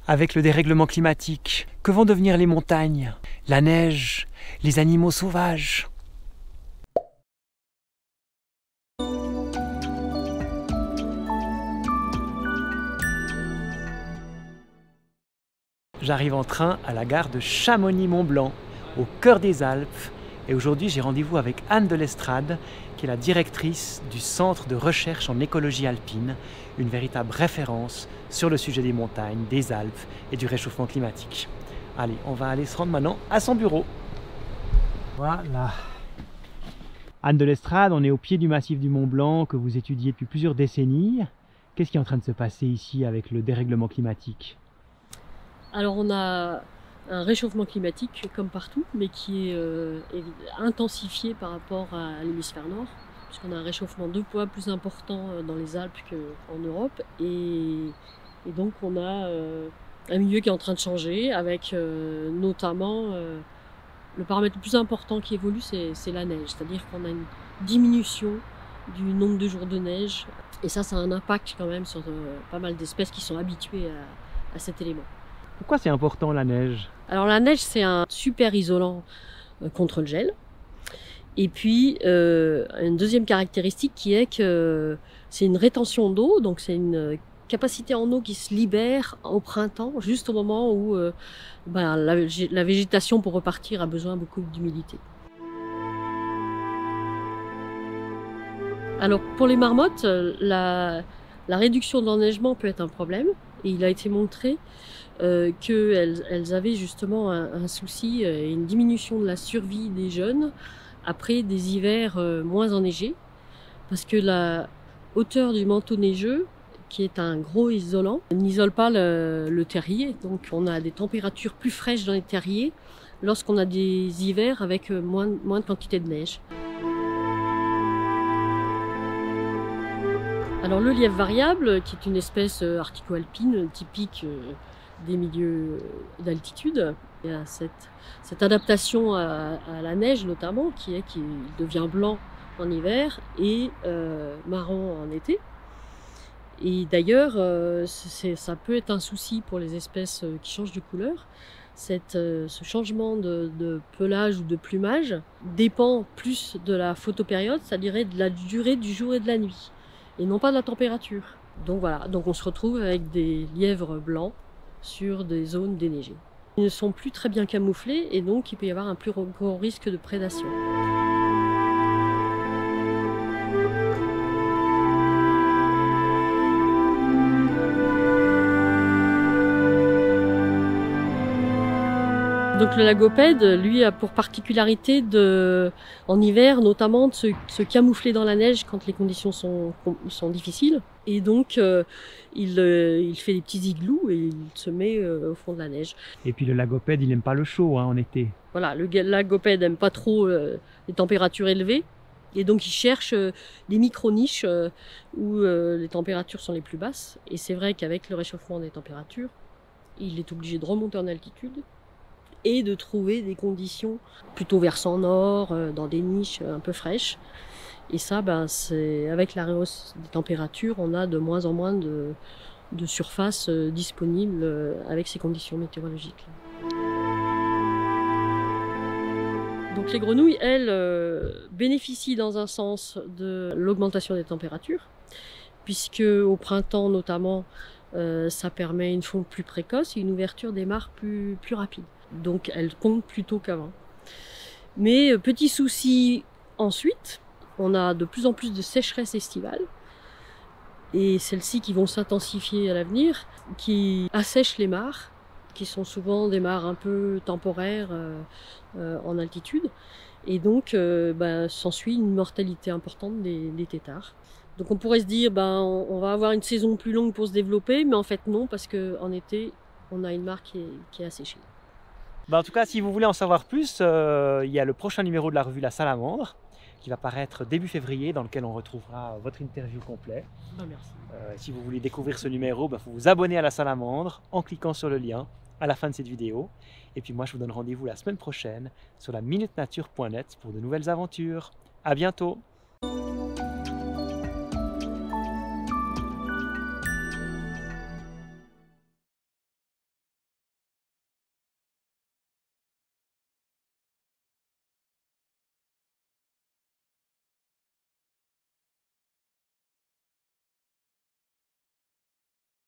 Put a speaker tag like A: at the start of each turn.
A: Avec le dérèglement climatique, que vont devenir les montagnes, la neige, les animaux sauvages? J'arrive en train à la gare de Chamonix-Mont-Blanc, au cœur des Alpes. Et aujourd'hui, j'ai rendez-vous avec Anne de l'Estrade, qui est la directrice du Centre de recherche en écologie alpine, une véritable référence sur le sujet des montagnes, des Alpes et du réchauffement climatique. Allez, on va aller se rendre maintenant à son bureau. Voilà. Anne de l'Estrade, on est au pied du massif du Mont-Blanc que vous étudiez depuis plusieurs décennies. Qu'est-ce qui est en train de se passer ici avec le dérèglement climatique?
B: Alors on a un réchauffement climatique comme partout, mais qui est intensifié par rapport à l'hémisphère nord, puisqu'on a un réchauffement 2 fois plus important dans les Alpes qu'en Europe, et donc on a un milieu qui est en train de changer, avec notamment le paramètre le plus important qui évolue, c'est la neige, c'est-à-dire qu'on a une diminution du nombre de jours de neige, et ça a un impact quand même sur pas mal d'espèces qui sont habituées à cet élément.
A: Pourquoi c'est important la neige?
B: Alors la neige, c'est un super isolant contre le gel. Et puis une deuxième caractéristique qui est que c'est une rétention d'eau, donc c'est une capacité en eau qui se libère au printemps, juste au moment où la végétation pour repartir a besoin beaucoup d'humidité. Alors pour les marmottes, la réduction de l'enneigement peut être un problème, et il a été montré qu'elles avaient justement un souci et une diminution de la survie des jeunes après des hivers moins enneigés, parce que la hauteur du manteau neigeux, qui est un gros isolant, n'isole pas le terrier, donc on a des températures plus fraîches dans les terriers lorsqu'on a des hivers avec moins de quantité de neige. Alors le lièvre variable, qui est une espèce arctico-alpine typique des milieux d'altitude, il y a cette adaptation à la neige notamment, qui devient blanc en hiver et marron en été. Et d'ailleurs, ça peut être un souci pour les espèces qui changent de couleur. Ce changement de pelage ou de plumage dépend plus de la photopériode, c'est-à-dire de la durée du jour et de la nuit, et non pas de la température. Donc voilà, donc on se retrouve avec des lièvres blancs sur des zones déneigées. Ils ne sont plus très bien camouflés, et donc il peut y avoir un plus gros risque de prédation. Donc le lagopède, lui, a pour particularité en hiver notamment de se camoufler dans la neige quand les conditions sont difficiles. Et donc il fait des petits igloos et il se met au fond de la neige.
A: Et puis le lagopède, il n'aime pas le chaud en été.
B: Voilà, le lagopède n'aime pas trop les températures élevées. Et donc il cherche des micro-niches où les températures sont les plus basses. Et c'est vrai qu'avec le réchauffement des températures, il est obligé de remonter en altitude et de trouver des conditions plutôt versant nord, dans des niches un peu fraîches. Et ça, c'est avec la hausse des températures, on a de moins en moins de surface disponible avec ces conditions météorologiques. Donc les grenouilles, elles, bénéficient dans un sens de l'augmentation des températures, puisque au printemps notamment, ça permet une fonte plus précoce et une ouverture des mares plus rapide. Donc elles pondent plus tôt qu'avant. Mais petit souci ensuite, on a de plus en plus de sécheresse estivale, et celles-ci qui vont s'intensifier à l'avenir, qui assèchent les mares, qui sont souvent des mares un peu temporaires en altitude, et donc s'ensuit une mortalité importante des têtards. Donc on pourrait se dire on va avoir une saison plus longue pour se développer, mais en fait non, parce qu'en été on a une mare qui est asséchée.
A: En tout cas, si vous voulez en savoir plus, il y a le prochain numéro de la revue La Salamandre qui va paraître début février, dans lequel on retrouvera votre interview complète.
B: Merci.
A: Si vous voulez découvrir ce numéro, il faut vous abonner à La Salamandre en cliquant sur le lien à la fin de cette vidéo. Et puis moi, je vous donne rendez-vous la semaine prochaine sur la minutenature.net pour de nouvelles aventures. À bientôt!